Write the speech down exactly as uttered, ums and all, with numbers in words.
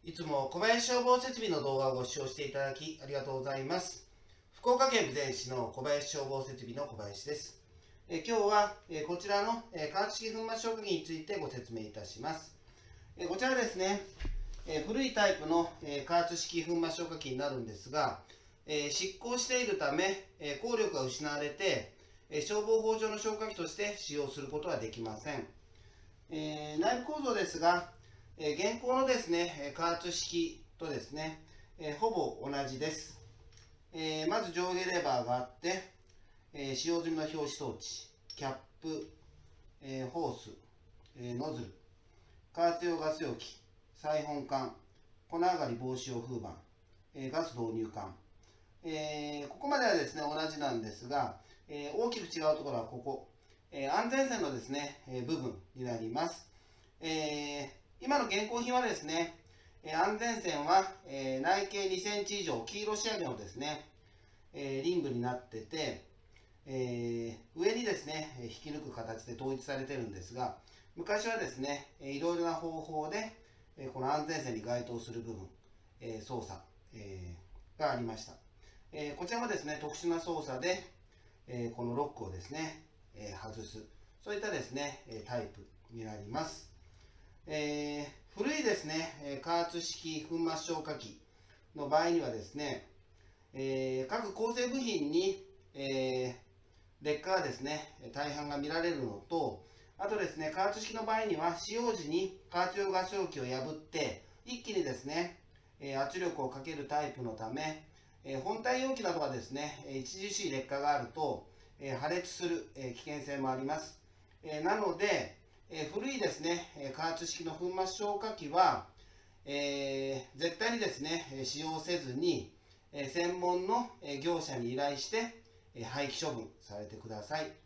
いつも小林消防設備の動画をご視聴していただきありがとうございます。福岡県豊前市の小林消防設備の小林です。え今日はえこちらのえ加圧式粉末消火器についてご説明いたします。えこちらですね、え古いタイプのえ加圧式粉末消火器になるんですが、え失効しているためえ効力が失われてえ消防法上の消火器として使用することはできません。えー、内部構造ですが、えー、現行のですね、加圧式とですね、えー、ほぼ同じです。えー、まず上下レバーがあって、えー、使用済みの表示装置、キャップ、えー、ホース、えー、ノズル、加圧用ガス容器、採本管、粉上がり防止用風板、えー、ガス導入管、えー、ここまではですね同じなんですが、えー、大きく違うところはここ、えー、安全線のですね、えー、部分になります。えー、今の現行品はですね、えー、安全線は、えー、内径にセンチ以上、黄色仕上げのですね、えー、リングになってて、えー、上にですね、引き抜く形で統一されているんですが、昔はですね、いろいろな方法で、この安全線に該当する部分、えー、操作、えー、がありました。えー、こちらもですね、特殊な操作で、えー、このロックをですね、えー、外す、そういったですね、タイプになります。えー、古いですね、加圧式粉末消火器の場合にはですね、えー、各構成部品に、えー、劣化がですね、大半が見られるのと、あとですね、加圧式の場合には使用時に加圧用ガス容器を破って一気にですね、圧力をかけるタイプのため、本体容器などはですね、著しい劣化があると破裂する危険性もあります。なので、古いですね、加圧式の粉末消火器は、えー、絶対にですね、使用せずに、専門の業者に依頼して廃棄処分されてください。